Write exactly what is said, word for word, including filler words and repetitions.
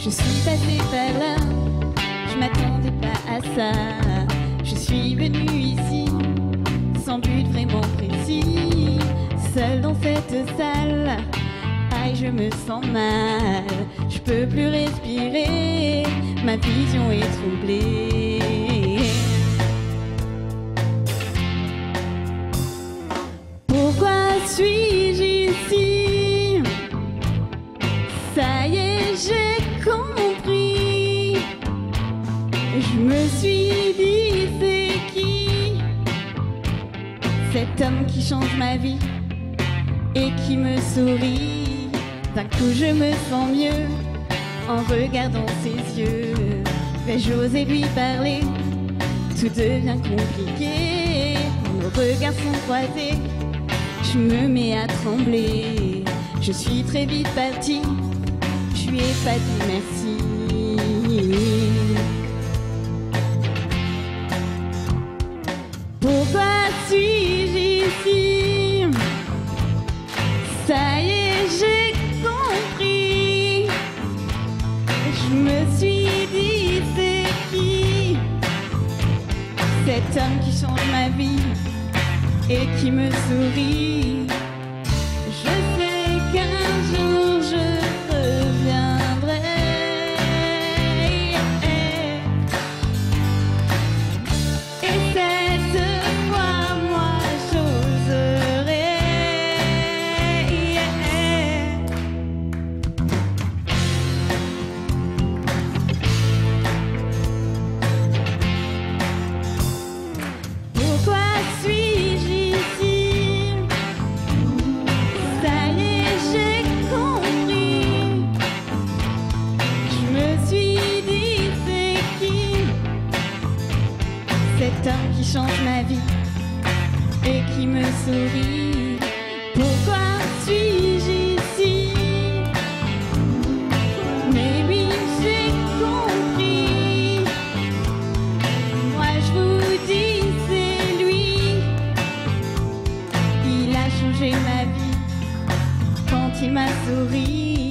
Je suis passée par là, je m'attendais pas à ça. Je suis venue ici, sans but vraiment précis. Seule dans cette salle, aïe je me sens mal. Je peux plus respirer, ma vision est troublée. Pourquoi suis-je ici? Ça y est, j'ai compris. Je me suis dit, c'est qui cet homme qui change ma vie et qui me sourit? D'un coup je me sens mieux en regardant ses yeux. Vais-je oser lui parler? Tout devient compliqué. Nos regards sont croisés, je me mets à trembler. Je suis très vite partie, je lui ai pas dit merci. Pourquoi suis-je ici? Ça y est, j'ai compris. Je me suis dit, c'est qui cet homme qui change ma vie et qui me sourit? Je sais qu'un jour je reviendrai. Et cette fois, moi, j'oserai. Pourquoi suis-je ici? Ça y est, j'ai compris. Je me suis dit, c'est qui cet homme qui change ma vie et qui me sourit? Pourquoi suis-je ici? Mais oui, j'ai compris. Moi je vous dis, c'est lui. Il a changé ma vie quand il m'a souri.